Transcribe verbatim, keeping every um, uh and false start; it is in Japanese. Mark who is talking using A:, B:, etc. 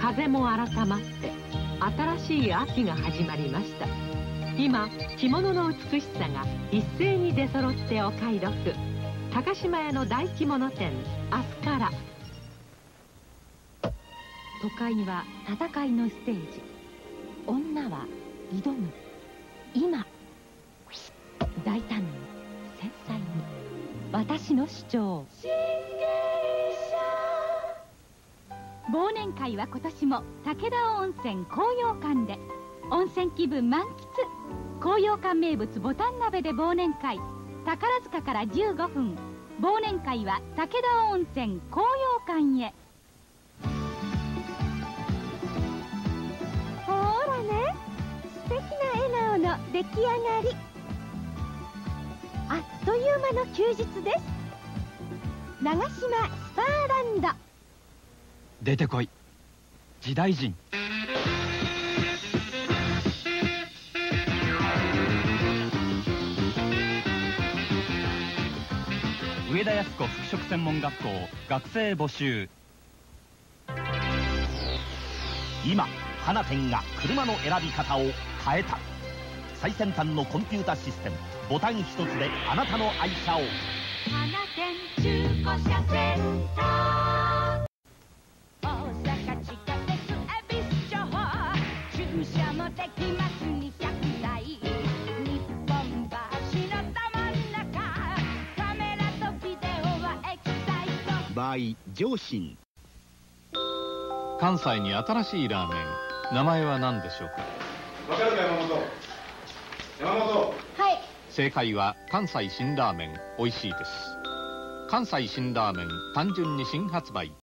A: 風も改まって新しい秋が始まりました。今着物の美しさが一斉に出揃ってお買い得。高島屋の大着物店明日から。都会は戦いのステージ、女は挑む。今大胆に繊細に私の主張。
B: 忘年会は今年も武田温泉紅葉館で。温泉気分満喫。紅葉館名物ボタン鍋で忘年会。宝塚からじゅうごふん。忘年会は武田温泉紅葉館へ。ほらね、素敵な笑顔の出来上がり。あっという間の休日です。長島スパーランド。
C: 出てこい、時代人。上田靖子服飾専門学校学生募集。
D: 今花店が車の選び方を変えた。最先端のコンピュータシステム、ボタン一つであなたの愛車を。
B: 花店中古車センター。大阪地下鉄恵比寿町。駐車もできますにひゃくだい。日本橋のど真ん中。カメラとビデオはエキサイト。
D: バイ上信。
E: 関西に新しいラーメン、名前は何でしょうか。
F: わかるか、山本。山本。
B: はい。
E: 正解は関西新ラーメン、おいしいです。関西新ラーメン、単純に新発売。